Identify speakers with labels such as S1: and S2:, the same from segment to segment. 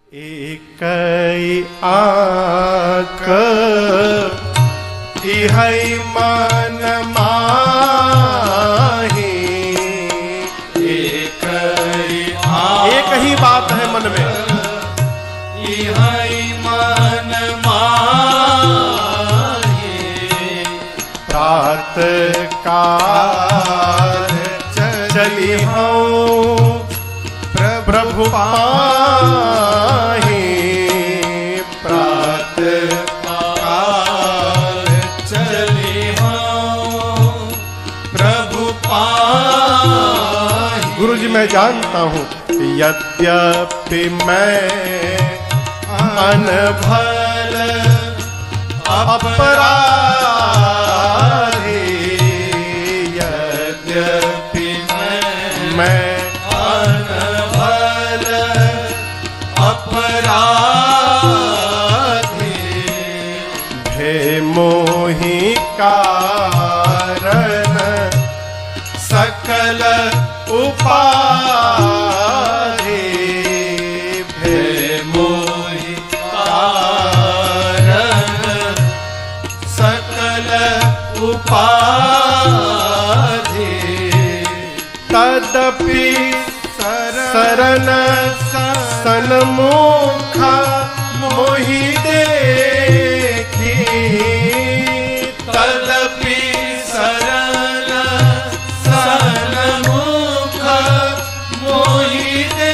S1: एक आंख इहै मन माही, एक ही बात है मन में,
S2: इहै मन माही।
S1: प्रात काल चली हूँ प्रभु पाही, प्रात
S2: काल चली हूँ प्रभु पाही।
S1: गुरु जी मैं जानता हूँ यद्यपि मैं अनभल अपराधी, यद्यपि मैं
S2: अनभल अपराधी।
S1: भे मोहि कारण सकल उपाधि, भे
S2: मोहि कारण सकल उपाधि।
S1: तदपि शरण सन्मुख मोहि देखी,
S2: तदपि शरण सन्मुख मोहि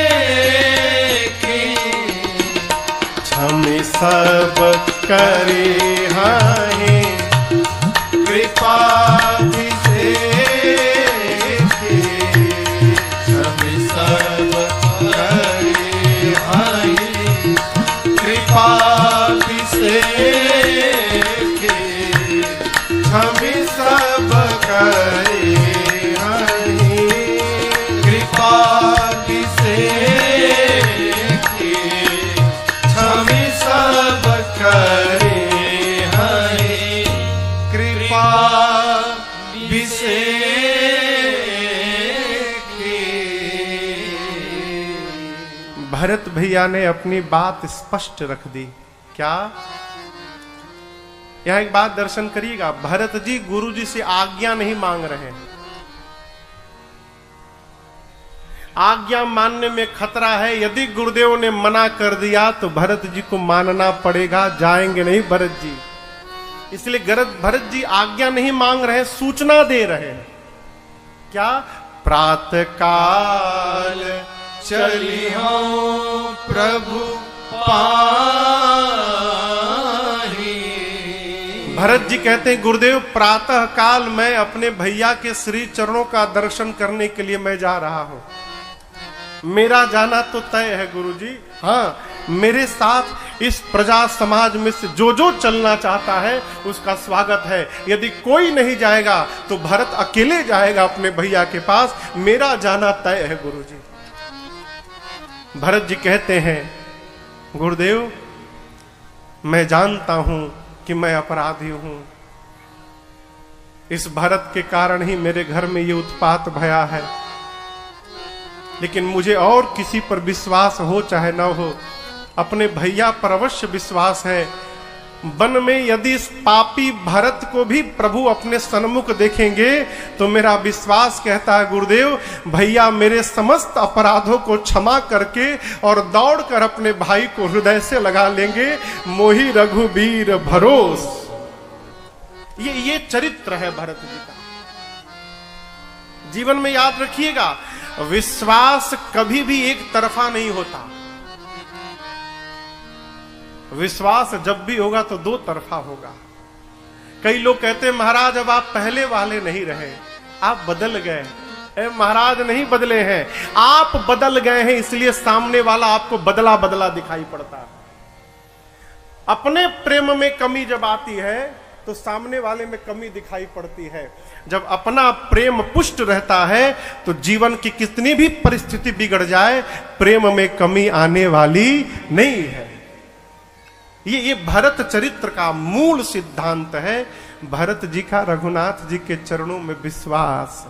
S2: देखी।
S1: क्षमि सब करी हहि कृपा विशेषी,
S2: क्षमि सब करी हहि कृपा विशेषी।
S1: क्षमि सब करी हहि
S2: कृपा विशेषी।
S1: क्षमि सब करी
S2: हरि
S1: कृपा भरत भैया ने अपनी बात स्पष्ट रख दी। क्या? यहां एक बात दर्शन करिएगा, भरत जी गुरु जी से आज्ञा नहीं मांग रहे हैं। आज्ञा मानने में खतरा है, यदि गुरुदेव ने मना कर दिया तो भरत जी को मानना पड़ेगा, जाएंगे नहीं भरत जी। इसलिए भरत जी आज्ञा नहीं मांग रहे, सूचना दे रहे हैं। क्या? प्रातः काल
S2: चली हूँ प्रभु पाही।
S1: भरत जी कहते हैं गुरुदेव प्रातः काल मैं अपने भैया के श्री चरणों का दर्शन करने के लिए मैं जा रहा हूं। मेरा जाना तो तय है गुरुजी। हाँ, मेरे साथ इस प्रजा समाज में से जो जो चलना चाहता है उसका स्वागत है। यदि कोई नहीं जाएगा तो भरत अकेले जाएगा अपने भैया के पास। मेरा जाना तय है गुरुजी। भरत जी कहते हैं गुरुदेव मैं जानता हूं कि मैं अपराधी हूं, इस भरत के कारण ही मेरे घर में ये उत्पात भया है, लेकिन मुझे और किसी पर विश्वास हो चाहे न हो, अपने भैया पर अवश्य विश्वास है। वन में यदि इस पापी भरत को भी प्रभु अपने सन्मुख देखेंगे तो मेरा विश्वास कहता है गुरुदेव भैया मेरे समस्त अपराधों को क्षमा करके और दौड़कर अपने भाई को हृदय से लगा लेंगे। मोहि रघुबीर भरोस, ये चरित्र है भरत जी का। जीवन में याद रखिएगा, विश्वास कभी भी एक तरफा नहीं होता। विश्वास जब भी होगा तो दो तरफा होगा। कई लोग कहते हैं महाराज अब आप पहले वाले नहीं रहे, आप बदल गए। महाराज नहीं बदले हैं, आप बदल गए हैं, इसलिए सामने वाला आपको बदला बदला दिखाई पड़ता है। अपने प्रेम में कमी जब आती है तो सामने वाले में कमी दिखाई पड़ती है। जब अपना प्रेम पुष्ट रहता है तो जीवन की कितनी भी परिस्थिति बिगड़ जाए प्रेम में कमी आने वाली नहीं है। ये भरत चरित्र का मूल सिद्धांत है। भरत जी का रघुनाथ जी के चरणों में विश्वास।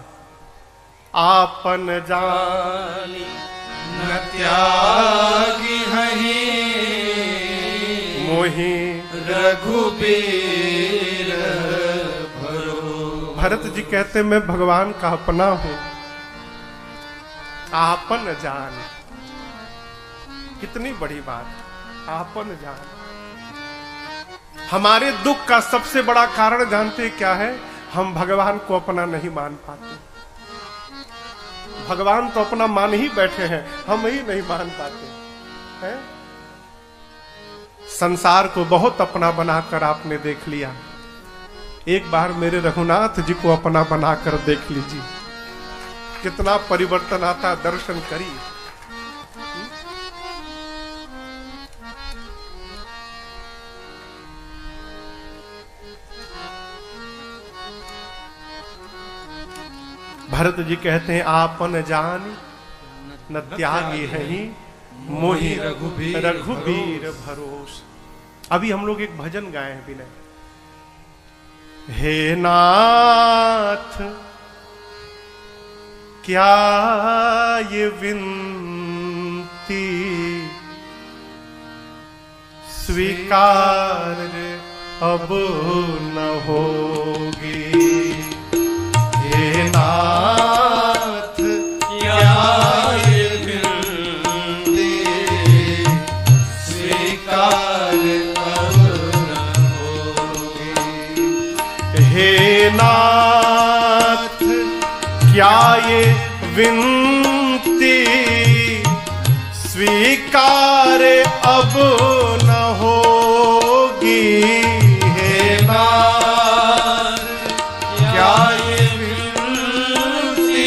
S1: आपन जानी
S2: न त्यागी हहि
S1: मोहि
S2: रघुबीर भरो।
S1: भरत जी कहते मैं भगवान का अपना हूं, आपन जान। कितनी बड़ी बात, आपन जान। हमारे दुख का सबसे बड़ा कारण जानते क्या है? हम भगवान को अपना नहीं मान पाते। भगवान तो अपना मान ही बैठे हैं, हम ही नहीं मान पाते हैं। संसार को बहुत अपना बनाकर आपने देख लिया। एक बार मेरे रघुनाथ जी को अपना बनाकर देख लीजिए, कितना परिवर्तन आता, दर्शन करिए। भरत जी कहते हैं आपन जान न त्यागी है ही मोहि रघुबीर भरोस। अभी हम लोग एक भजन गाए हैं विनय। हे नाथ क्या ये विनती स्वीकार अब न होगी। हे नाथ
S2: क्या ये विनती स्वीकार अब न होगी।
S1: हे नाथ क्या ये विनती स्वीकार अब न होगी। हे नाथ
S2: क्या ये विनती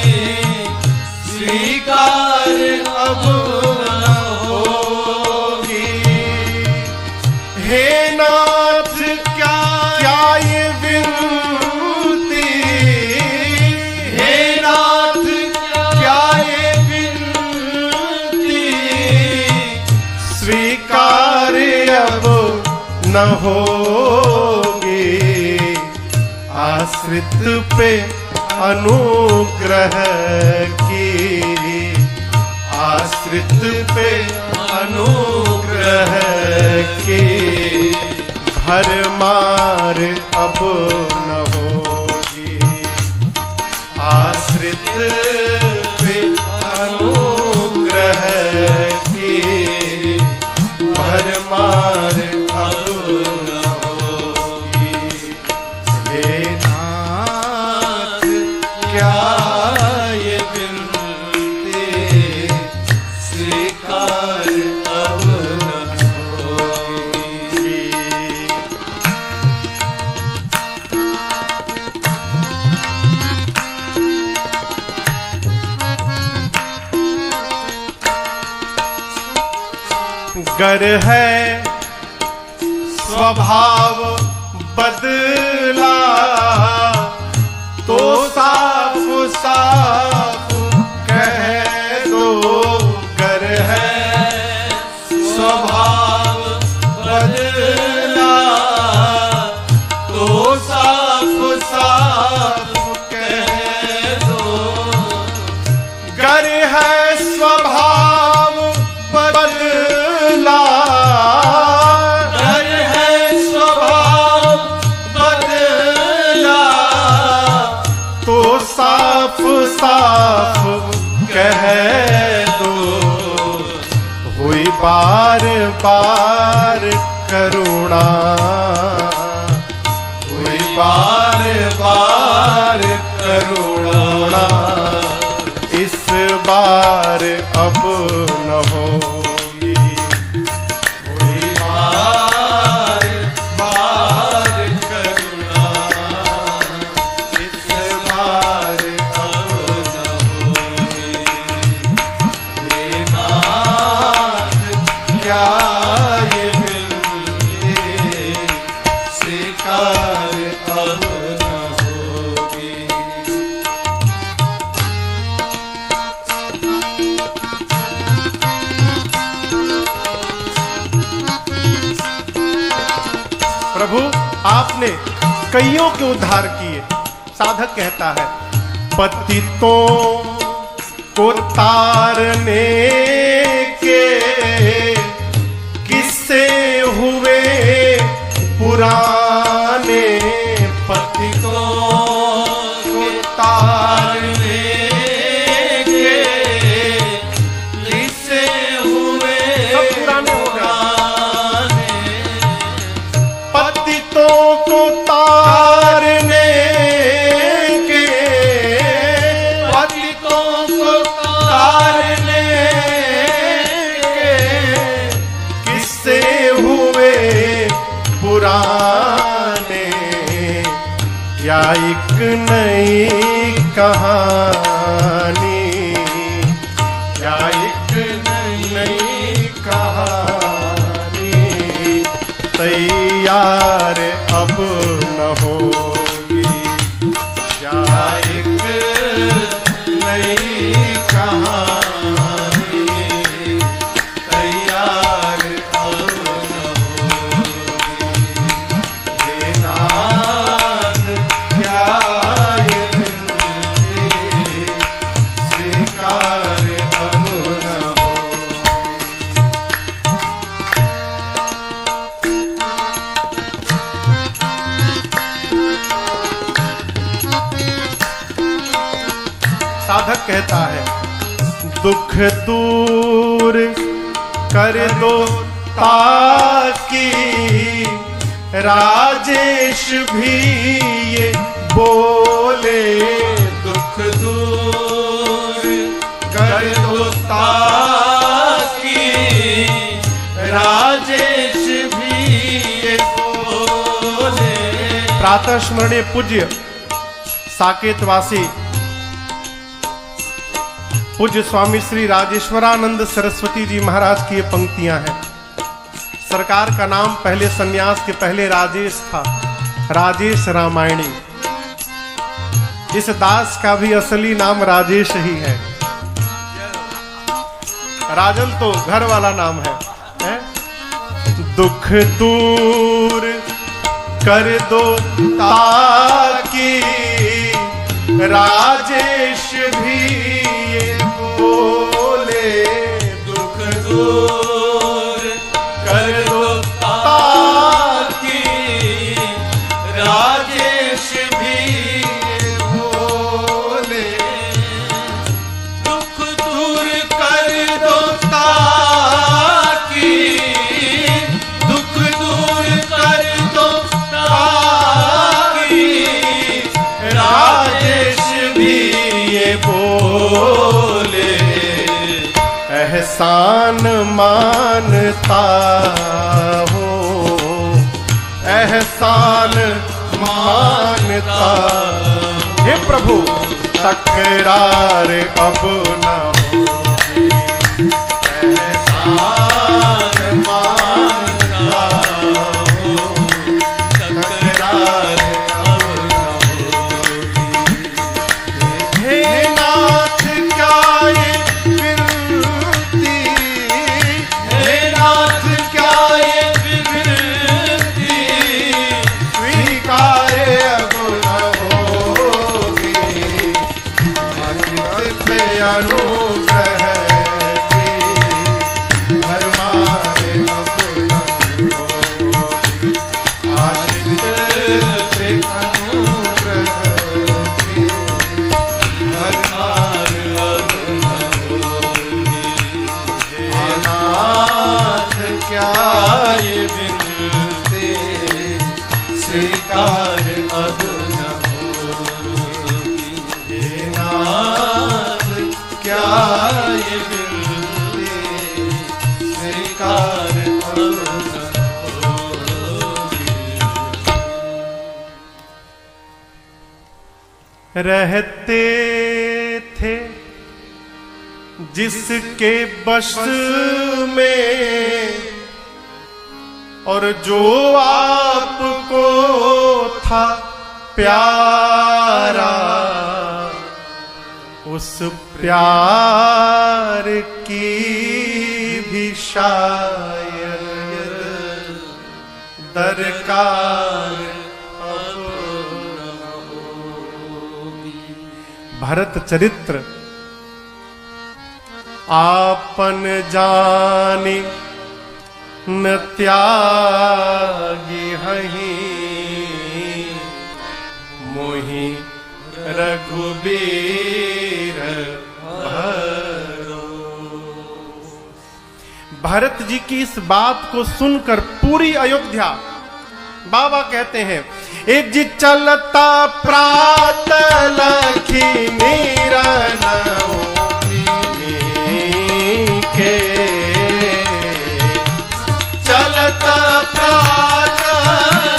S2: स्वीकार अब न होगी।
S1: हे नाथ क्या क्या ये विनती,
S2: हे नाथ क्या ये विनती
S1: स्वीकार अब न होगी। आश्रित पे अनुग्रह की, आश्रित पे अनुग्रह की भरमार अब न होगी। आश्रित पे अनुग्रह की भरमार अब न होगी। हे नाथ क्या
S2: ये विनती स्वीकार अब न होगी।
S1: गर है स्वभाव बदला तो साफ साफ कह दो। गर है
S2: स्वभाव बदला तो साफ साफ कह दो।
S1: गर है स्वभाव बदला,
S2: गर है स्वभाव बदला
S1: तो साफ साफ कह दो। हुई बार बार करुणा, हुई बार बार करुणा इस बार अब न होगी। हुई बार बार करुणा इस बार अब न होगी। हे नाथ क्या ये विनती
S2: स्वीकार अब न होगी।
S1: प्रभु आपने कईयों के उद्धार किए। साधक कहता है पतितों को तारने के किस्से हुए पुराने या एक नई कहानी, या एक नई कहानी तैयार अब न होगी, या एक नई कहानी तैयार अब न होगी। हे नाथ क्या ये विनती स्वीकार अब न होगी। साधक कहता है दुख दूर कर दो ताकि राजेश भी ये बोले, दुख दूर कर दो ताकि राजेश भी ये बोले। प्रातः स्मरणीय पूज्य साकेतवासी पूज्य स्वामी श्री राजेश्वरानंद सरस्वती जी महाराज की ये पंक्तियां हैं। सरकार का नाम पहले सन्यास के पहले राजेश था, राजेश रामायणी। इस दास का भी असली नाम राजेश ही है। राजन तो घर वाला नाम है? दुख दूर कर दो ताकि राजेश भी ये बोले, दुख दूर कर दो ताकि राजेश भी ये बोले, दुख दूर कर दो ताकि, दुख दूर कर दो ताकि राजेश भी ये बोले। एहसान मानता हो, एहसान मानता, हे प्रभु तकरार अब न होगी, एहसान मानता हो तकरार अब न होगी। हे नाथ क्या ये विनती, हे नाथ क्या ये विनती स्वीकार अब न होगी, आशिक पे अनुग्रह की भरमार अब न होगी, आशिक पे अनुग्रह की भरमार अब न होगी। हे नाथ क्या ये विनती स्वीकार अब न होगी, हे नाथ क्या ये विनती स्वीकार अब न होगी। रहते थे जिसके बस में और जो आपको था प्यारा, उस प्यार की भी शायद दरकार अब न होगी। भरत चरित्र आपन जानी न त्यागी हहीं, मोहि रघुबीर भरो। भरत जी की इस बात को सुनकर पूरी अयोध्या, बाबा कहते हैं एक जी चलता प्रात लखी नीरन के, चलता प्रात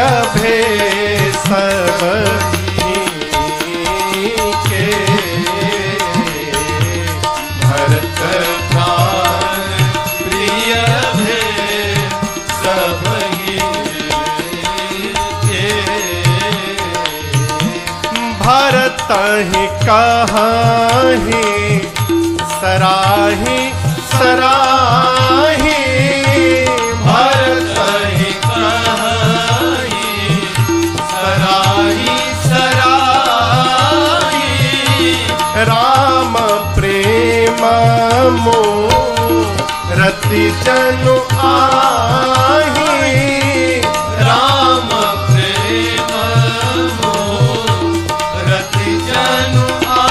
S1: भे सब के
S2: भरत प्राण प्रिय भे सब के
S1: भरत ही कहाही सराही सराही
S2: भरत ही कहाही सराही सराही
S1: राम प्रेम मोरति जनु आही
S2: राम प्रेम मोरति जनु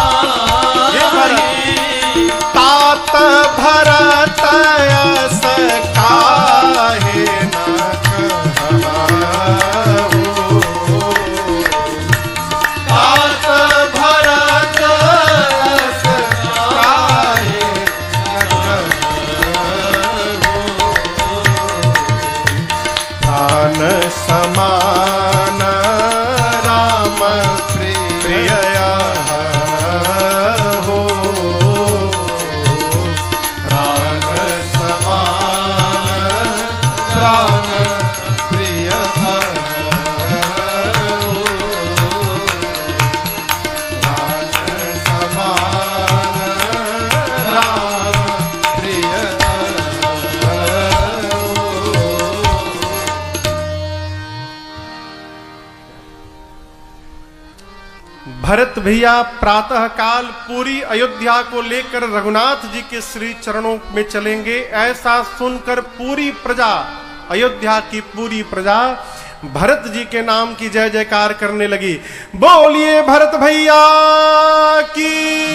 S2: आही
S1: तात भरत यस काहे न कहु
S2: तात भरत यस काहे
S1: प्राण समान राम प्रिय हो
S2: प्राण समान प्राण प्रिय प्राण समान राम प्रिय
S1: भरत भैया प्रातः काल पूरी अयोध्या को लेकर रघुनाथ जी के श्री चरणों में चलेंगे। ऐसा सुनकर पूरी प्रजा, अयोध्या की पूरी प्रजा भरत जी के नाम की जय जयकार करने लगी। बोलिए भरत भैया की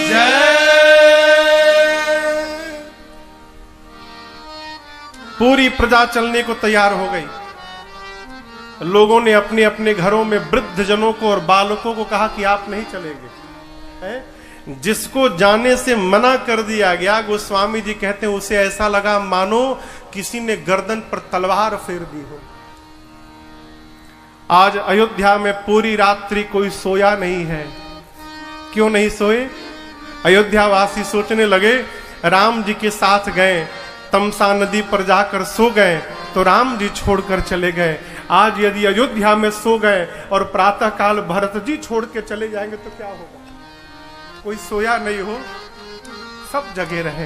S1: पूरी प्रजा चलने को तैयार हो गई। लोगों ने अपने अपने घरों में वृद्ध जनों को और बालकों को कहा कि आप नहीं चलेंगे, हैं? जिसको जाने से मना कर दिया गया, गोस्वामी जी कहते हैं उसे ऐसा लगा मानो किसी ने गर्दन पर तलवार फेर दी हो। आज अयोध्या में पूरी रात्रि कोई सोया नहीं है। क्यों नहीं सोए? अयोध्या वासी सोचने लगे राम जी के साथ गए, तमसा नदी पर जाकर सो गए तो राम जी छोड़कर चले गए। आज यदि अयोध्या में सो गए और प्रातः काल भरत जी छोड़ के चले जाएंगे तो क्या होगा? कोई सोया नहीं हो, सब जगे रहे।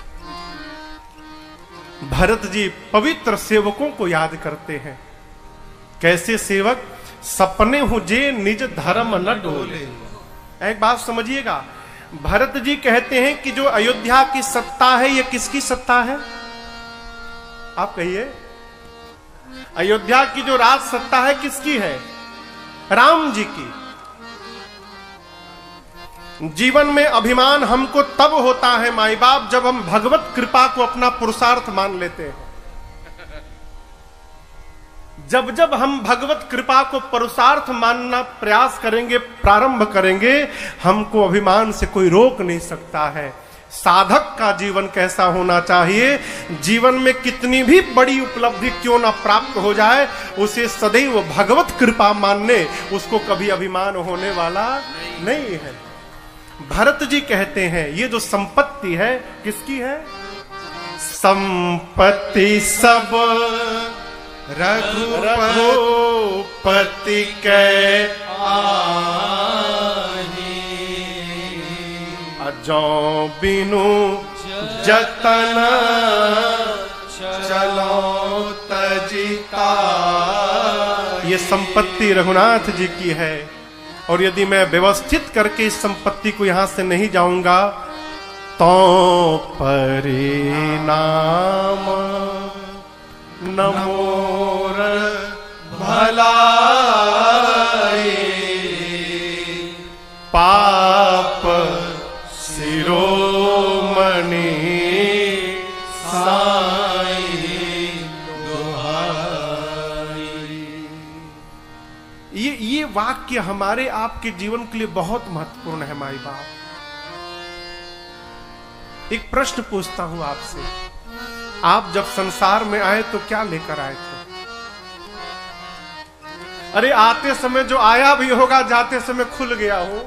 S1: भरत जी पवित्र सेवकों को याद करते हैं। कैसे सेवक? सपने हो जे निज धर्म न डोले। एक बात समझिएगा, भरत जी कहते हैं कि जो अयोध्या की सत्ता है ये किसकी सत्ता है? आप कहिए। अयोध्या की जो राज सत्ता है किसकी है? राम जी की। जीवन में अभिमान हमको तब होता है माई बाप जब हम भगवत कृपा को अपना पुरुषार्थ मान लेते हैं। जब जब हम भगवत कृपा को पुरुषार्थ मानना प्रयास करेंगे, प्रारंभ करेंगे, हमको अभिमान से कोई रोक नहीं सकता है। साधक का जीवन कैसा होना चाहिए? जीवन में कितनी भी बड़ी उपलब्धि क्यों ना प्राप्त हो जाए, उसे सदैव भगवत कृपा मानने, उसको कभी अभिमान होने वाला नहीं है। भरत जी कहते हैं ये जो संपत्ति है किसकी है? संपत्ति सब रघुपति के अजो बिनु जतन चलो तजिता। ये संपत्ति रघुनाथ जी की है और यदि मैं व्यवस्थित करके इस संपत्ति को यहां से नहीं जाऊंगा तो परिणाम नमोर भलाई पाप शिरोमणि साई दुहाई। ये वाक्य हमारे आपके जीवन के लिए बहुत महत्वपूर्ण है माई बाप। एक प्रश्न पूछता हूं आपसे, आप जब संसार में आए तो क्या लेकर आए थे? अरे आते समय जो आया भी होगा, जाते समय खुल गया हो।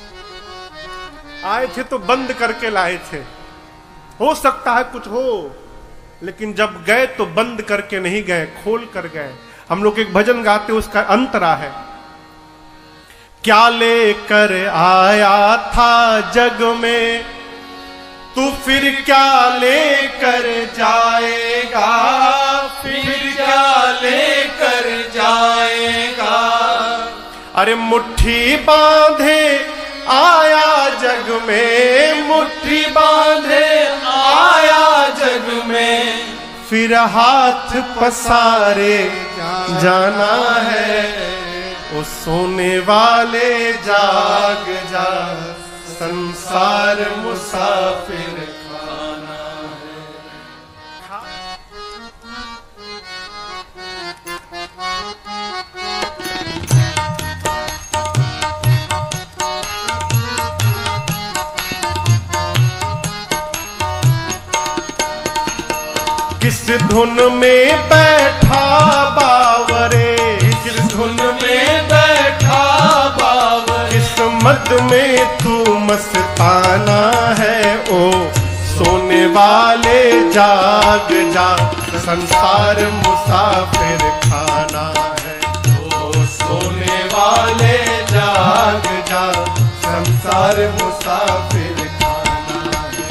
S1: आए थे तो बंद करके लाए थे, हो सकता है कुछ हो, लेकिन जब गए तो बंद करके नहीं गए, खोल कर गए। हम लोग एक भजन गाते, उसका अंतरा है, क्या लेकर आया था जग में तू फिर क्या लेकर जाएगा,
S2: फिर क्या लेकर जाएगा।
S1: अरे मुट्ठी बांधे आया जग में,
S2: मुट्ठी बांधे आया जग में,
S1: फिर हाथ पसारे जाना है। ओ सोने वाले जाग जा, संसार मुसाफिर खाना है। किस धुन में बैठा बावरे,
S2: किस धुन में बैठा बावर,
S1: किस मद में तू मस्ताना है। ओ सोने वाले जाग जा, संसार मुसाफिर खाना है।
S2: ओ सोने वाले जाग जा,
S1: संसार मुसाफिर खाना है।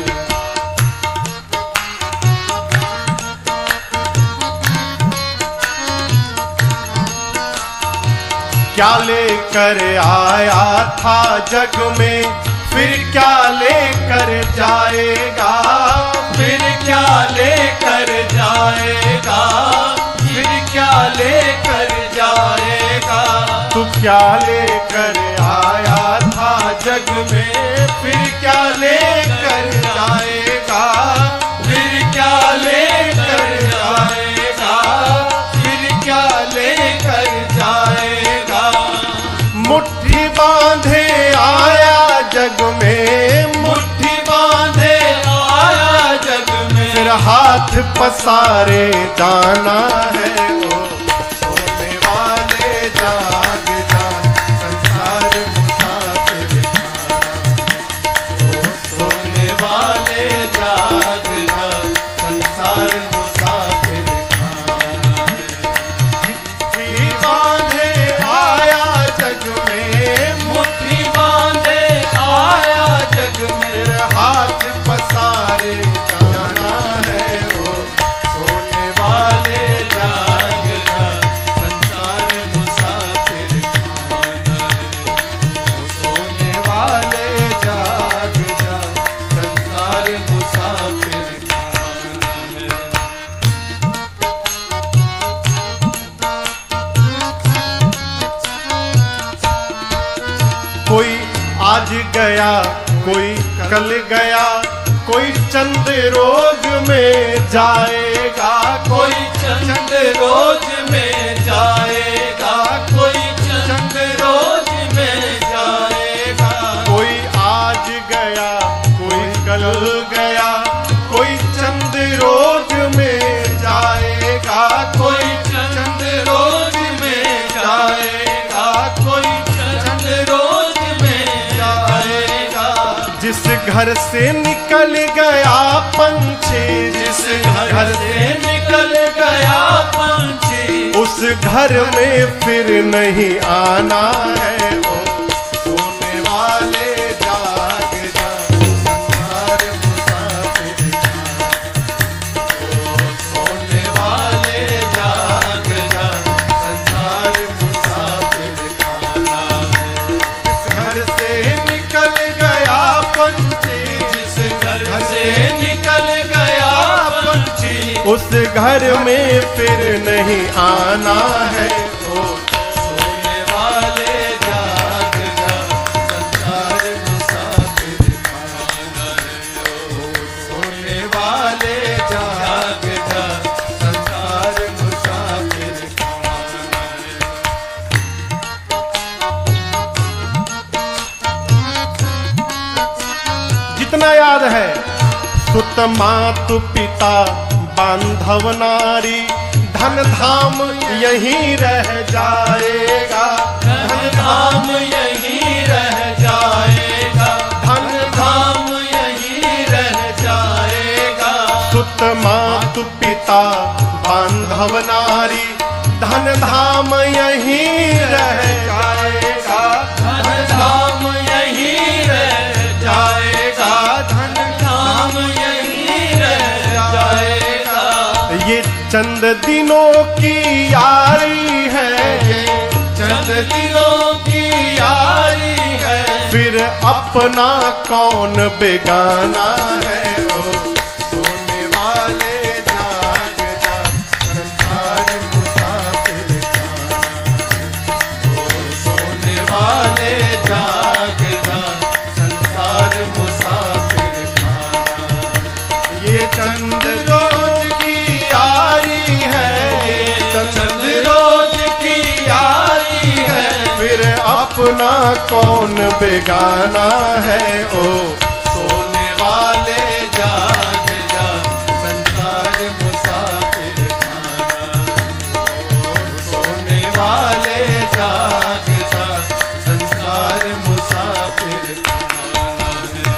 S1: क्या लेकर आया था जग में, फिर क्या लेकर जाएगा,
S2: फिर क्या लेकर जाएगा, फिर क्या लेकर जाएगा।
S1: तू क्या लेकर आया था जग में, फिर क्या लेकर जाएगा,
S2: फिर क्या लेकर जाएगा, फिर क्या लेकर जाएगा।
S1: मुट्ठी बांधे आया जग में,
S2: मुट्ठी बांधे आया जग में,
S1: फिर हाथ पसारे जाना है। ओ सोने वाले जाग जा, संसार मुसाफिर खाना। ओ
S2: सोने वाले जाग जा, संसार मुसाफिर खाना है।
S1: मुट्ठी बांधे आया जग में,
S2: मुट्ठी बांधे आया जग में,
S1: फिर हाथ पसारे जाना है। ओ
S2: सोने वाले जाग जा, संसार मुसाफिर खाना है। सोने वाले जाग जा, संसार मुसाफिर खाना है।
S1: कोई आज गया, कोई कल गया, कोई चंद रोज में जाएगा,
S2: कोई चंद रोज में जाएगा, कोई चंद रोज में जाएगा।
S1: कोई आज गया, कोई कल गया, कोई चंद रोज में जाएगा,
S2: कोई चंद रोज में जाएगा, कोई चंद रोज में जाएगा।
S1: जिस घर से निकल गया पंछी,
S2: जिस घर से निकल गया पंछी,
S1: उस घर में फिर नहीं आना है। ओ सोने वाले जाग जा, संसार मुसाफिर खाना।
S2: ओ सोने वाले जाग जा, संसार मुसाफिर खाना है।
S1: जिस घर से निकल गया पंछी,
S2: जिस घर से निकल गया पंछी,
S1: उस घर में फिर नहीं आना है। ओ
S2: सोने वाले जाग जा, संसार मुसाफिर खाना है। ओ सोने वाले जाग जा, संसार मुसाफिर खाना है।
S1: जितना याद है, सुत मातु पिता बांधव नारी, धन धाम यहीं रह जाएगा। सत मातु पिता बांधव नारी, धन धाम यहीं रह जाएगा,
S2: धन धाम यहीं रह जाएगा, धन धाम यहीं रह जाएगा।
S1: ये चंद दिनों की यारी है,
S2: चंद दिनों की यारी है,
S1: फिर अपना कौन बेगाना है। ओ सोने वाले जाग जा, संसार मुसाफिर खाना।
S2: ओ सोने वाले जाग जा, संसार मुसाफिर खाना।
S1: ये चंद रोज की यारी है,
S2: चंद रोज की यारी है,
S1: फिर अपना कौन बेगाना है। ओ
S2: सोने वाले जाग जा, संसार मुसाफिर खाना। ओ सोने वाले जाग जा, संसार मुसाफिर खाना।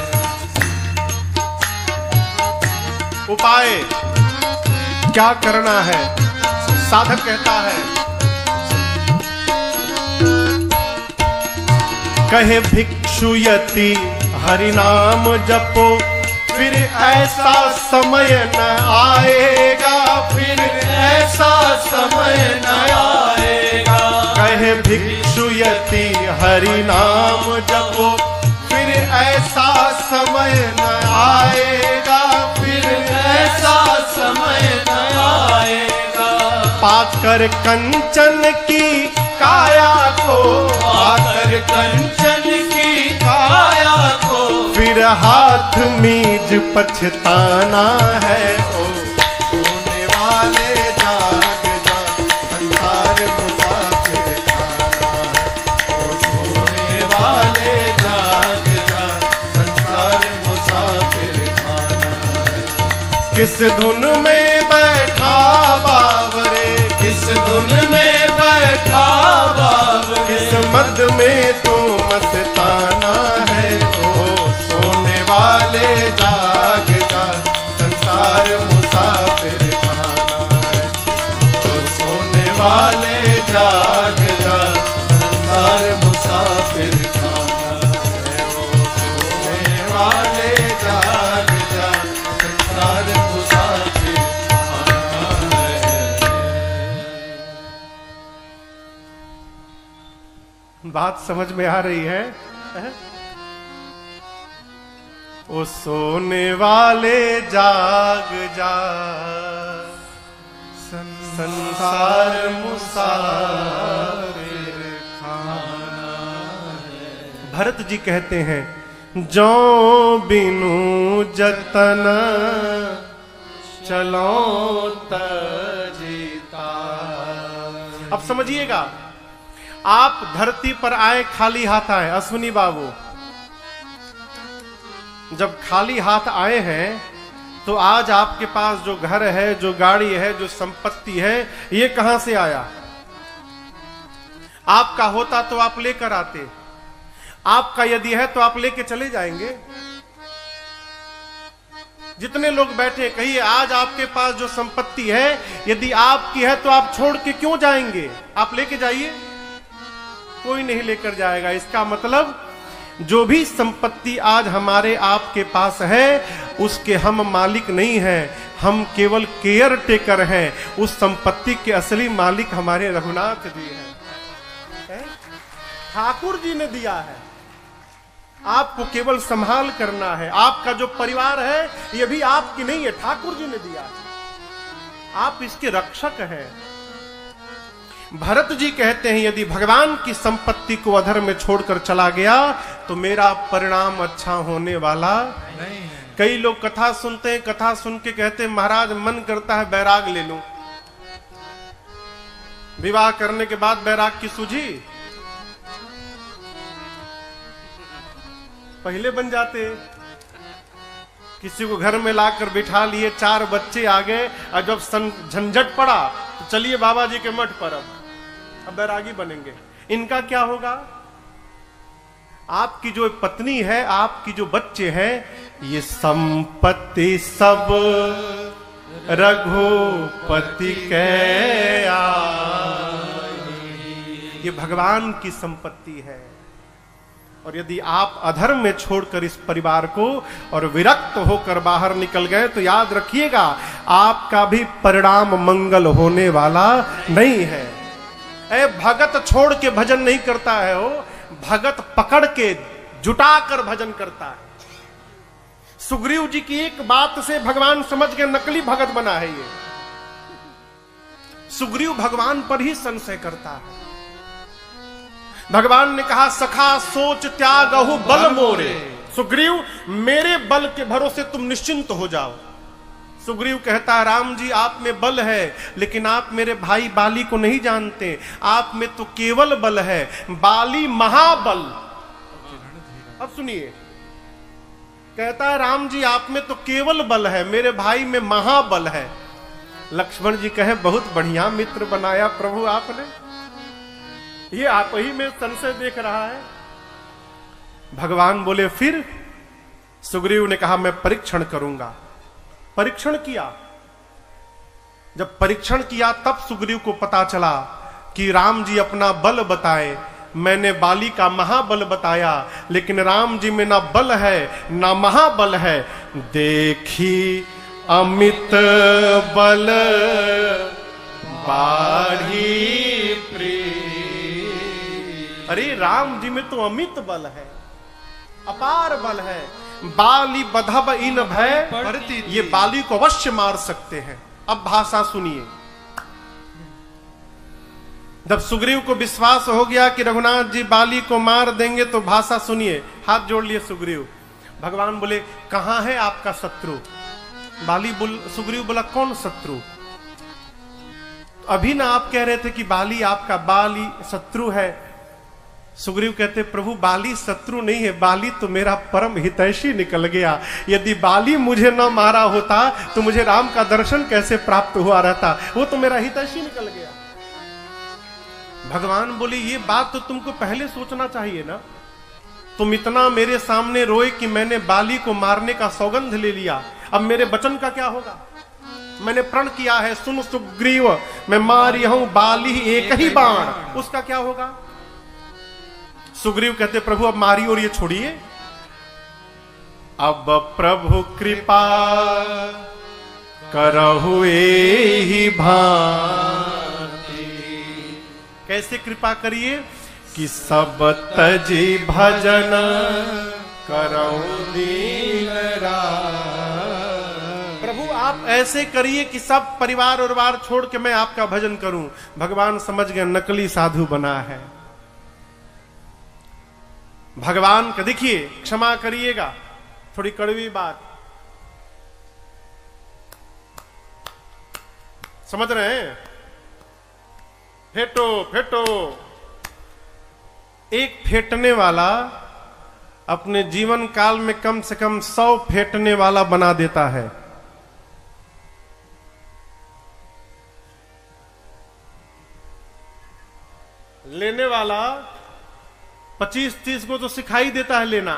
S1: उपाय क्या करना है? साधक कहता है, कहे भिक्षु यति हरि नाम जपो, फिर ऐसा समय न आएगा,
S2: फिर ऐसा समय न आएगा।
S1: कहे भिक्षु यति हरि नाम जपो, फिर ऐसा समय न आएगा,
S2: फिर ऐसा समय न आएगा।
S1: पाकर कंचन की काया को,
S2: पाकर कंचन की काया को,
S1: फिर हाथ मीज पछताना है। ओ सोने वाले जाग जा, संसार मुसाफिर खाना।
S2: ओ सोने वाले जाग जा, संसार मुसाफिर खाना।
S1: किस धुन में बैठा बावरे,
S2: किस धुन में बैठा बावरे,
S1: किस मद में तू मस्ताना है। ओ सोने वाले जाग जा, संसार मुसाफिर खाना है।
S2: ओ सोने वाले जाग जा, संसार मुसाफिर खाना है। ओ सोने वाले जाग जा, संसार मुसाफिर खाना है।
S1: बात समझ में आ रही है? ओ सोने वाले जाग जा, संसार मुसाफिर खाना है। भरत जी कहते हैं, जो बिनु जतन चलो तजीता। अब समझिएगा, आप धरती पर आए खाली हाथ आए। अश्विनी बाबू, जब खाली हाथ आए हैं तो आज आपके पास जो घर है, जो गाड़ी है, जो संपत्ति है, ये कहां से आया? आपका होता तो आप लेकर आते, आपका यदि है तो आप लेके चले जाएंगे। जितने लोग बैठे, कहिए आज आपके पास जो संपत्ति है यदि आपकी है तो आप छोड़ के क्यों जाएंगे? आप लेके जाइए, कोई नहीं लेकर जाएगा। इसका मतलब जो भी संपत्ति आज हमारे आपके पास है उसके हम मालिक नहीं हैं, हम केवल केयर टेकर हैं। उस संपत्ति के असली मालिक हमारे रघुनाथ जी हैं। ठाकुर जी ने दिया है, आपको केवल संभाल करना है। आपका जो परिवार है ये भी आपकी नहीं है, ठाकुर जी ने दिया है, आप इसके रक्षक हैं। भरत जी कहते हैं, यदि भगवान की संपत्ति को अधर में छोड़कर चला गया तो मेरा परिणाम अच्छा होने वाला नहीं। कई लोग कथा सुनते हैं, कथा सुन के कहते हैं महाराज मन करता है बैराग ले लूं। विवाह करने के बाद बैराग की सूझी, पहले बन जाते। किसी को घर में लाकर बिठा लिए, 4 बच्चे आ गए, और जब झंझट पड़ा तो चलिए बाबा जी के मठ पर, अब बैरागी बनेंगे। इनका क्या होगा? आपकी जो पत्नी है, आपकी जो बच्चे हैं, ये संपत्ति सब रघुपति के ये भगवान की संपत्ति है। और यदि आप अधर्म में छोड़कर इस परिवार को और विरक्त होकर बाहर निकल गए तो याद रखिएगा आपका भी परिणाम मंगल होने वाला नहीं है। ऐ भगत छोड़ के भजन नहीं करता है, वो भगत पकड़ के जुटाकर भजन करता है। सुग्रीव जी की एक बात से भगवान समझ के नकली भगत बना है ये। सुग्रीव भगवान पर ही संशय करता है। भगवान ने कहा सखा सोच त्यागहु बल मोरे। सुग्रीव मेरे बल के भरोसे तुम निश्चिंत हो जाओ। सुग्रीव कहता है राम जी आप में बल है लेकिन आप मेरे भाई बाली को नहीं जानते, आप में तो केवल बल है, बाली महाबल। अब सुनिए, कहता है राम जी आप में तो केवल बल है, मेरे भाई में महाबल है। लक्ष्मण जी कहे बहुत बढ़िया मित्र बनाया प्रभु आपने, ये आप ही में संशय देख रहा है। भगवान बोले फिर? सुग्रीव ने कहा मैं परीक्षण करूंगा। परीक्षण किया। जब परीक्षण किया तब सुग्रीव को पता चला कि राम जी अपना बल बताए, मैंने बाली का महाबल बताया, लेकिन राम जी में ना बल है ना महाबल है। देखी अमित बल बाढ़ी प्रीत। अरे राम जी में तो अमित बल है, अपार बल है। बाली बधब इन भय, ये बाली को अवश्य मार सकते हैं। अब भाषा सुनिए। जब सुग्रीव को विश्वास हो गया कि रघुनाथ जी बाली को मार देंगे तो भाषा सुनिए। हाथ जोड़ लिए सुग्रीव। भगवान बोले कहां है आपका शत्रु? सुग्रीव बोला कौन शत्रु? अभी ना आप कह रहे थे कि बाली आपका बाली शत्रु है। सुग्रीव कहते प्रभु बाली शत्रु नहीं है, बाली तो मेरा परम हितैषी निकल गया। यदि बाली मुझे न मारा होता तो मुझे राम का दर्शन कैसे प्राप्त हुआ रहता? वो तो मेरा हितैषी निकल गया। भगवान बोले ये बात तो तुमको पहले सोचना चाहिए ना। तुम इतना मेरे सामने रोए कि मैंने बाली को मारने का सौगंध ले लिया, अब मेरे वचन का क्या होगा? मैंने प्रण किया है सुन सुग्रीव मैं मारी हूं बाली एक ही बाण, उसका क्या होगा? सुग्रीव कहते प्रभु अब मारिए और ये छोड़िए। अब प्रभु कृपा करहु एहि भांति। कैसे कृपा करिए? कि सब तजी भजन करहु दीन राम। प्रभु आप ऐसे करिए कि सब परिवार और वार छोड़ के मैं आपका भजन करूं। भगवान समझ गए नकली साधु बना है। भगवान का देखिए, क्षमा करिएगा थोड़ी कड़वी बात, समझ रहे हैं? फेटो फेटो। एक फेटने वाला अपने जीवन काल में कम से कम 100 फेटने वाला बना देता है। लेने वाला 25-30 को तो सिखाई देता है लेना।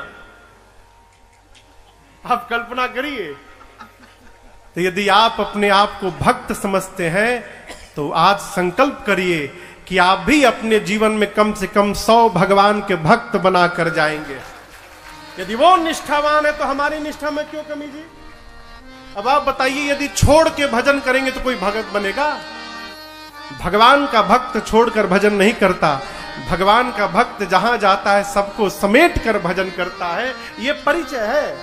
S1: आप कल्पना करिए। तो यदि आप अपने आप को भक्त समझते हैं तो आज संकल्प करिए कि आप भी अपने जीवन में कम से कम 100 भगवान के भक्त बनाकर जाएंगे। यदि वो निष्ठावान है तो हमारी निष्ठा में क्यों कमी जी? अब आप बताइए यदि छोड़ के भजन करेंगे तो कोई भगत बनेगा? भगवान का भक्त छोड़कर भजन नहीं करता। भगवान का भक्त जहां जाता है सबको समेट कर भजन करता है, ये परिचय है।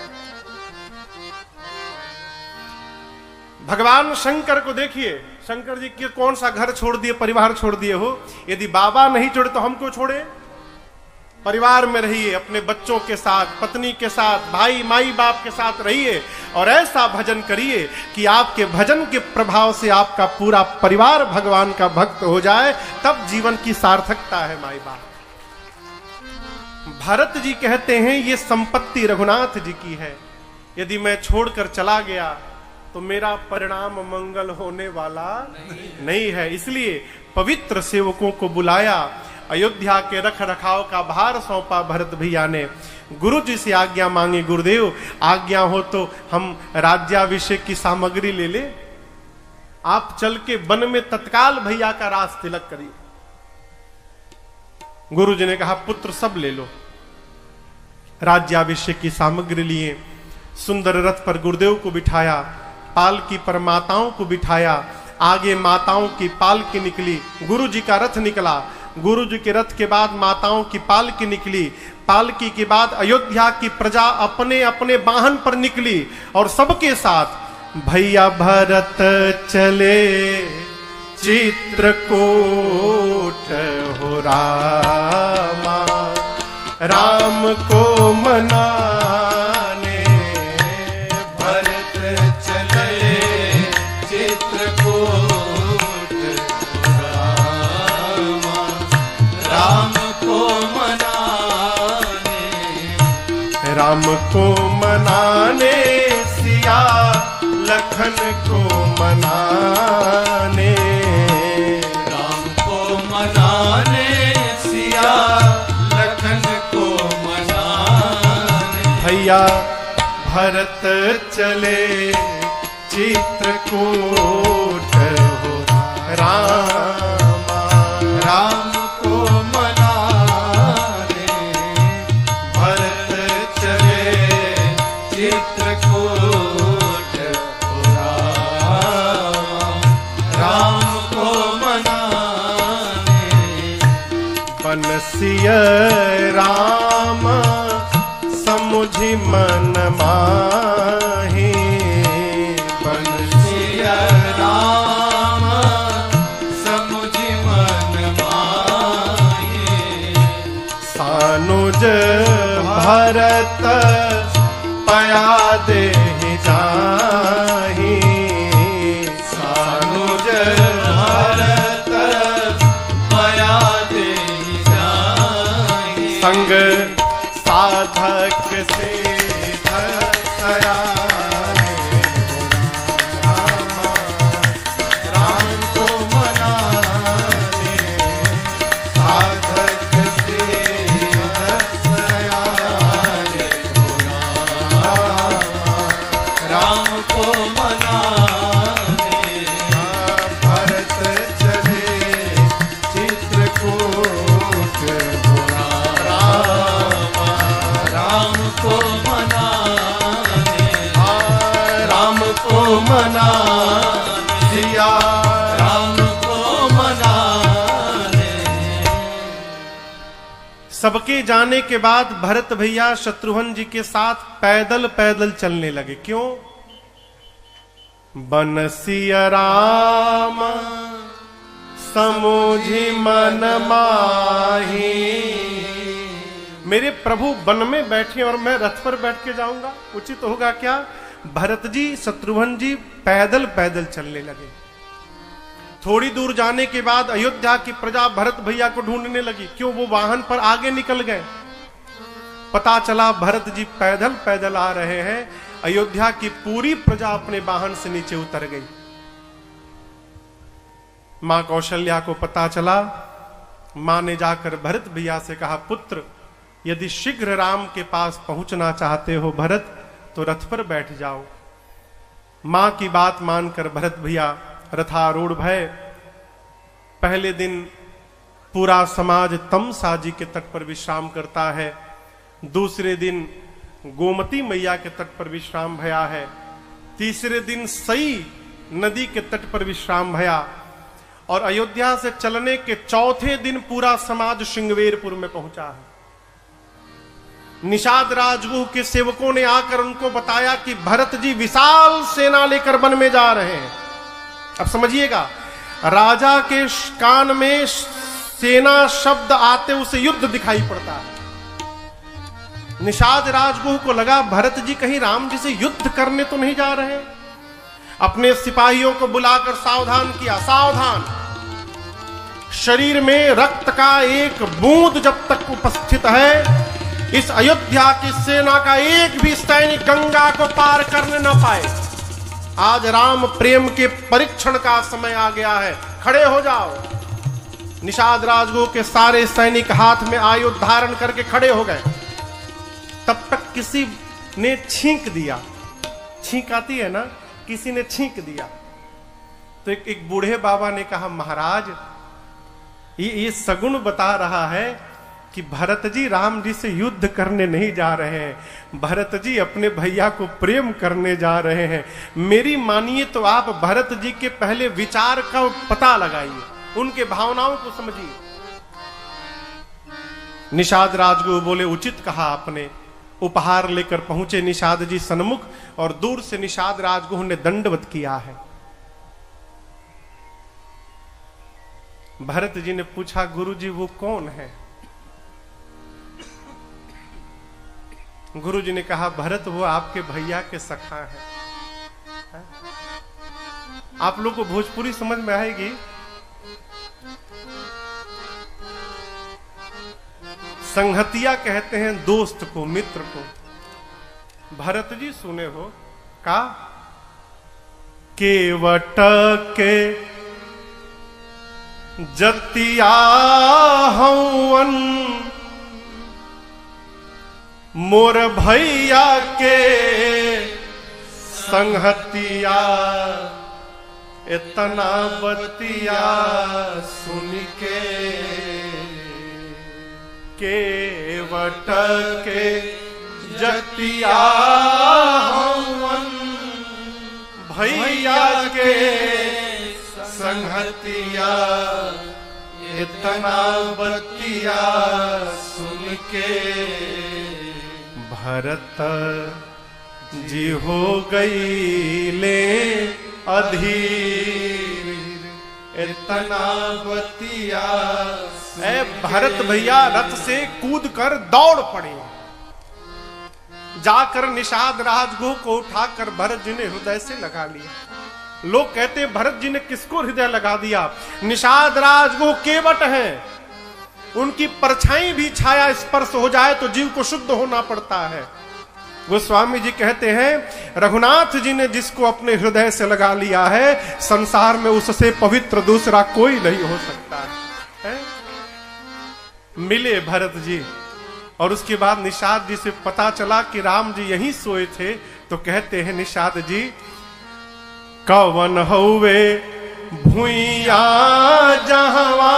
S1: भगवान शंकर को देखिए, शंकर जी के कौन सा घर छोड़ दिए, परिवार छोड़ दिए हो। यदि बाबा नहीं छोड़े तो हम क्यों छोड़े? परिवार में रहिए, अपने बच्चों के साथ, पत्नी के साथ, भाई माई बाप के साथ रहिए और ऐसा भजन करिए कि आपके भजन के प्रभाव से आपका पूरा परिवार भगवान का भक्त हो जाए, तब जीवन की सार्थकता है माई बाप। भरत जी कहते हैं ये संपत्ति रघुनाथ जी की है, यदि मैं छोड़कर चला गया तो मेरा परिणाम मंगल होने वाला नहीं है। इसलिए पवित्र सेवकों को बुलाया, अयोध्या के रख रखाव का भार सौंपा भरत भैया ने। गुरु जी से आज्ञा मांगी, गुरुदेव आज्ञा हो तो हम राज्याभिषेक की सामग्री ले ले। आप चल के वन में तत्काल भैया का रास तिलक करिए। गुरु जी ने कहा पुत्र सब ले लो। राज्याभिषेक की सामग्री लिए, सुंदर रथ पर गुरुदेव को बिठाया, पालकी पर माताओं को बिठाया, आगे माताओं की पालकी निकली, गुरु जी का रथ निकला, गुरु जी के रथ के बाद माताओं की पालकी निकली, पालकी के बाद अयोध्या की प्रजा अपने अपने वाहन पर निकली और सबके साथ भैया भरत चले चित्रकूट हो रामा, राम को मनाने
S2: भरत चले चित्रकूट रामा, राम को मनाने,
S1: राम को मनाने, सिया लखन को मनाने,
S2: राम को मनाने, सिया लखन को मनाने,
S1: भैया भरत चले चित्रकूट हो रामा,
S2: राम को मनाने, भरत चले चित्रकूट हो रामा, राम को मनाने,
S1: बनसिय राम समुझि मन माही,
S2: बनसिय राम समुझि मन माही,
S1: सानुज भरत पया देहि जाहि,
S2: सानुज भरत पया देहि जाहि,
S1: संग साधक से धया, राम को मनाने, साधक से धया,
S2: राम को मनाने,
S1: भरत चले चित्रकूट हो रामा,
S2: राम को मनाने,
S1: राम को मना दिया,
S2: राम को मनाने,
S1: सबके जाने के बाद भरत भैया शत्रुघ्न जी के साथ पैदल पैदल चलने लगे। क्यों? बनसिय राम समुझि मन माही, मेरे प्रभु वन में बैठे और मैं रथ पर बैठ के जाऊंगा, उचित होगा क्या? भरत जी शत्रुघ्न जी पैदल पैदल चलने लगे। थोड़ी दूर जाने के बाद अयोध्या की प्रजा भरत भैया को ढूंढने लगी। क्यों? वो वाहन पर आगे निकल गए। पता चला भरत जी पैदल पैदल आ रहे हैं। अयोध्या की पूरी प्रजा अपने वाहन से नीचे उतर गई। मां कौशल्या को पता चला। मां ने जाकर भरत भैया से कहा, पुत्र यदि शीघ्र राम के पास पहुंचना चाहते हो भरत, तो रथ पर बैठ जाओ। मां की बात मानकर भरत भैया रथारूढ़ भय। पहले दिन पूरा समाज तमसा जी के तट पर विश्राम करता है। दूसरे दिन गोमती मैया के तट पर विश्राम भया है। तीसरे दिन सई नदी के तट पर विश्राम भया। और अयोध्या से चलने के चौथे दिन पूरा समाज श्रृंगवेरपुर में पहुंचा है। निषाद राजगुह के सेवकों ने आकर उनको बताया कि भरत जी विशाल सेना लेकर वन में जा रहे हैं। अब समझिएगा, राजा के कान में सेना शब्द आते उसे युद्ध दिखाई पड़ता है। निषाद राजगुह को लगा भरत जी कहीं राम जी से युद्ध करने तो नहीं जा रहे। अपने सिपाहियों को बुलाकर सावधान किया, सावधान, शरीर में रक्त का एक बूंद जब तक उपस्थित है, इस अयोध्या की सेना का एक भी सैनिक गंगा को पार करने न पाए। आज राम प्रेम के परीक्षण का समय आ गया है, खड़े हो जाओ। निषाद राजगुह के सारे सैनिक हाथ में आयुध धारण करके खड़े हो गए। तब तक किसी ने छींक दिया, छींक आती है ना, किसी ने छींक दिया। तो एक बूढ़े बाबा ने कहा, महाराज ये सगुण बता रहा है कि भरत जी राम जी से युद्ध करने नहीं जा रहे हैं, भरत जी अपने भैया को प्रेम करने जा रहे हैं। मेरी मानिए तो आप भरत जी के पहले विचार का पता लगाइए, उनके भावनाओं को समझिए। निषाद राजगुरु बोले, उचित कहा आपने। उपहार लेकर पहुंचे निषाद जी सन्मुख और दूर से निषाद राजगुरु ने दंडवत किया है। भरत जी ने पूछा, गुरु जी वो कौन है? गुरु जी ने कहा, भरत वो आपके भैया के सखा है। आप लोग को भोजपुरी समझ में आएगी। संगतिया कहते हैं दोस्त को, मित्र को। भरत जी सुने हो का केवट के जतिया हवन मोर भैया के संगतिया, इतना बतिया सुन केवट के जतिया हवन भैया के संगतिया, इतना बतिया सुन के भरत जी हो गई ले अधीर, इतना बतिया। ऐ भरत भैया रथ से कूद कर दौड़ पड़े, जाकर निषाद राजगुरु को उठाकर भरत जी ने हृदय से लगा लिया। लोग कहते हैं भरत जी ने किसको हृदय लगा दिया? निषाद राजगुरु केवट हैं, उनकी परछाई भी छाया स्पर्श हो जाए तो जीव को शुद्ध होना पड़ता है। गोस्वामी जी कहते हैं, रघुनाथ जी ने जिसको अपने हृदय से लगा लिया है, संसार में उससे पवित्र दूसरा कोई नहीं हो सकता है। मिले भरत जी और उसके बाद निषाद जी से पता चला कि राम जी यहीं सोए थे, तो कहते हैं निषाद जी, कवन हौवे भुइया जहवा,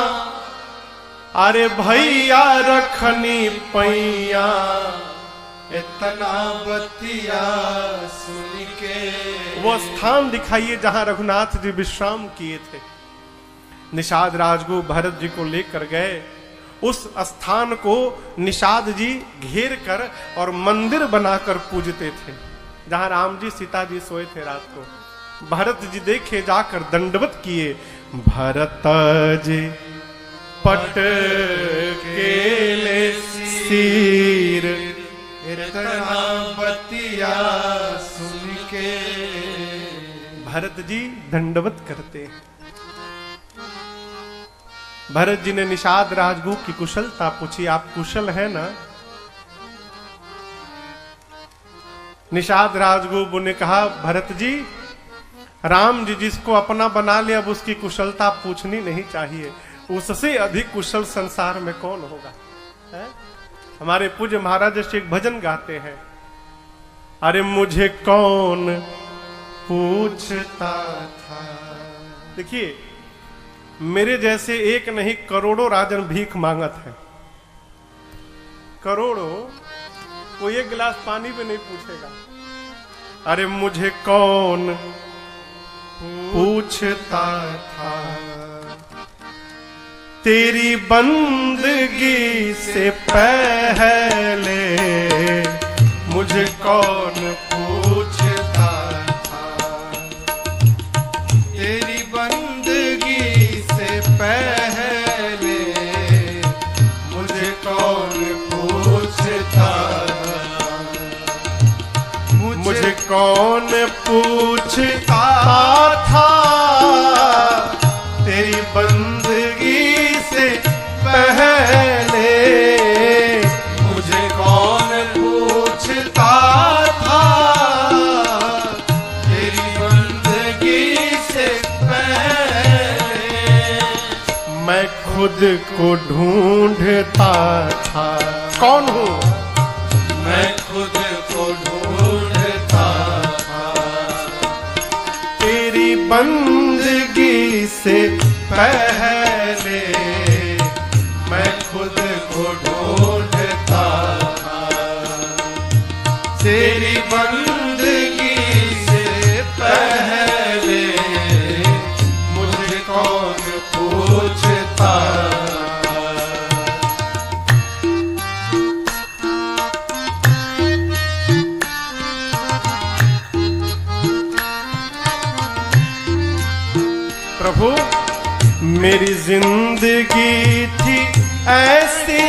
S1: अरे भैया रखनी पैया, इतना बतिया सुन के। वो स्थान दिखाइए जहां रघुनाथ जी विश्राम किए थे। निषाद राजगुरु भरत जी को लेकर गए, उस स्थान को निषाद जी घेर कर और मंदिर बनाकर पूजते थे, जहां राम जी सीता जी सोए थे रात को। भरत जी देखे, जाकर दंडवत किए। भरत जी पट केले सिर, इतना बतिया सुन के। भरत जी दंडवत करते। भरत जी ने निषाद राजगुरु की कुशलता पूछी, आप कुशल है ना? निषाद राजगुरु ने कहा, भरत जी राम जी जिसको अपना बना लिया, अब उसकी कुशलता पूछनी नहीं चाहिए, उससे अधिक कुशल संसार में कौन होगा? है? हमारे पूज्य महाराज जी एक भजन गाते हैं, अरे मुझे कौन पूछता था। देखिए, मेरे जैसे एक नहीं करोड़ों राजन भीख मांगत है, करोड़ों। वो एक गिलास पानी भी नहीं पूछेगा। अरे मुझे कौन पूछता था, तेरी बंदगी से पहले मुझे कौन पूछता था, तेरी बंदगी से पहले मुझे कौन पूछता था, मुझे कौन पूछता था, तेरी बंदगी से पहले मुझे कौन पूछता था, तेरी बंदगी से पहले मैं खुद को ढूंढता था। कौन हूँ मैं? खुद को ढूंढता था, तेरी बंदगी बंदगी से पहले मैं खुद को ढूंढता था। तेरी बंदगी से पहले मुझे कौन पूछता। प्रभु मेरी जिंदगी थी ऐसी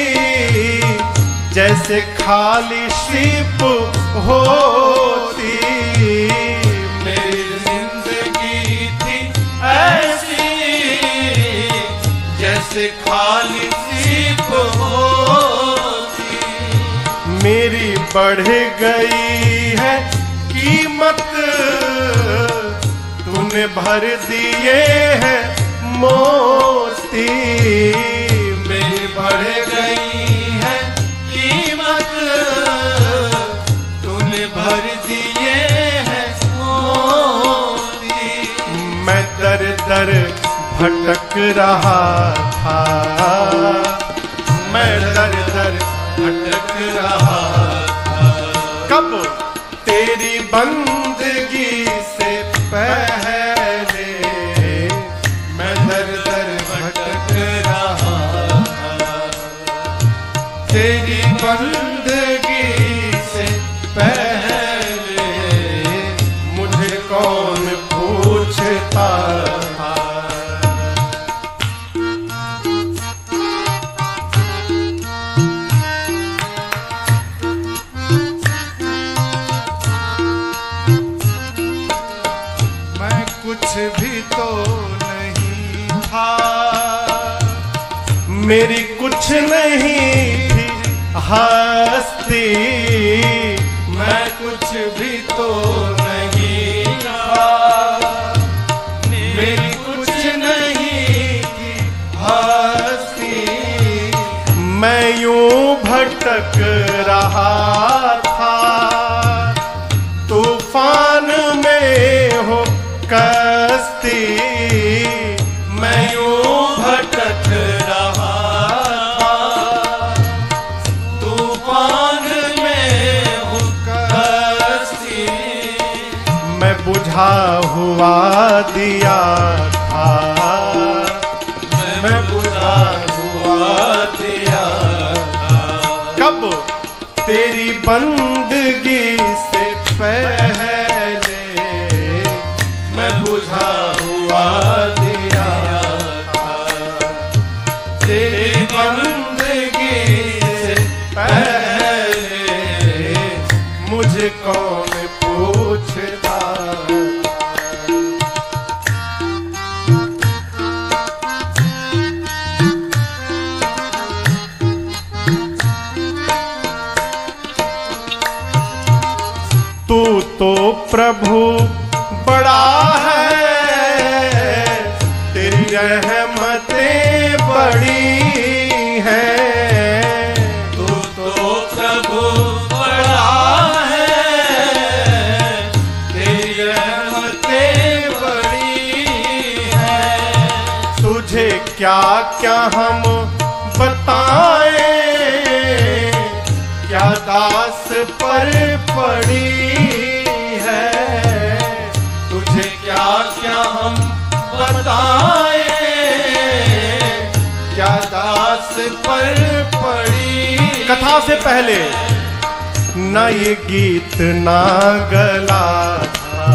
S1: जैसे खाली शिप होती।
S2: मेरी जिंदगी थी ऐसी जैसे खाली शिप होती।
S1: मेरी बढ़ गई है कीमत, तूने भर दिए हैं मोती।
S2: मेरी बढ़ गई है कीमत, तूने भर दिए हैं मोती।
S1: मैं दर दर भटक रहा था, मैं दर दर
S2: भटक रहा था।
S1: कब तेरी बंदगी से पहले मैं दर दर भटक रहा था। तेरी बंदगी से पहले मुझे कौन पूछता था। कुछ भी तो नहीं था, मेरी कुछ नहीं थी हस्ती।
S2: मैं कुछ भी तो नहीं था, मेरी कुछ नहीं थी
S1: हस्ती। मैं यूं भटक रहा था तूफान में हो कश्ती।
S2: मैं यूं भटक रहा था तूफान में हूँ कश्ती।
S1: मैं बुझा हुआ दिया था,
S2: मैं बुझा हुआ दिया था।
S1: कब तेरी बंदगी से पहले मैं बुझा हुआ दिया था। तेरी बंदगी से पहले मुझे कौन पूछता। तू तो प्रभु बड़ा है, तेरी रहमतें बड़ी हैं।
S2: तू तो प्रभु बड़ा है, तेरी रहमतें बड़ी हैं।
S1: तुझे क्या क्या हम बताएं, क्या दास पर पड़ी है। तुझे क्या क्या हम बताएं, क्या दास पर पड़ी। कथा से पहले न ये गीत ना गला था,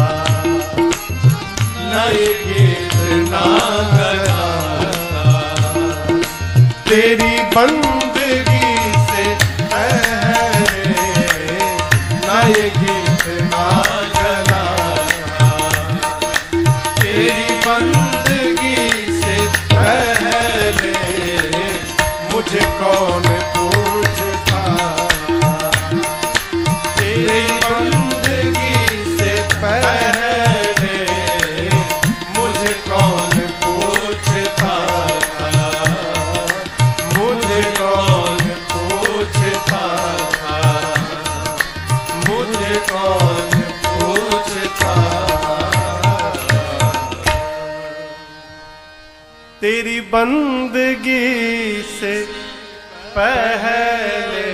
S2: न ये गीत ना गला था।
S1: तेरी बंदगी से पहले न ये गीत ना गला था। तेरी बंदगी से पहले मुझे कौन पूछता। तेरी बंदगी से पहले मुझे कौन पूछता। मुझे कौन पूछता, मुझे कौन पूछता। बंदगी से पहले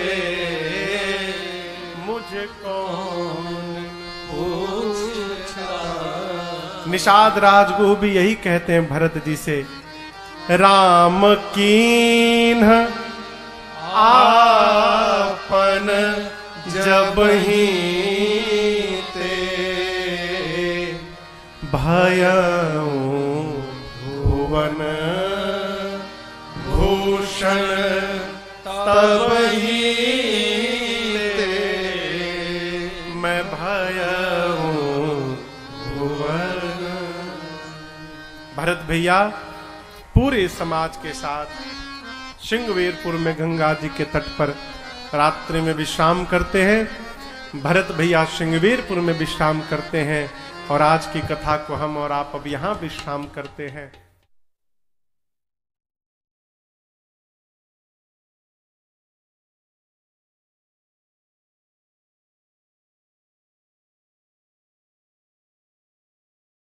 S1: मुझे कौन पूछा। निषाद राजगुरु भी यही कहते हैं भरत जी से, राम कीन्ह आपन जब ही ते भयउ भुवन भूषण तब ही ते मैं भयउ भुवन। भरत भैया पूरे समाज के साथ श्रृंगवेरपुर में गंगा जी के तट पर रात्रि में विश्राम करते हैं। भरत भैया श्रृंगवेरपुर में विश्राम करते हैं और आज की कथा को हम और आप अब यहाँ विश्राम करते हैं।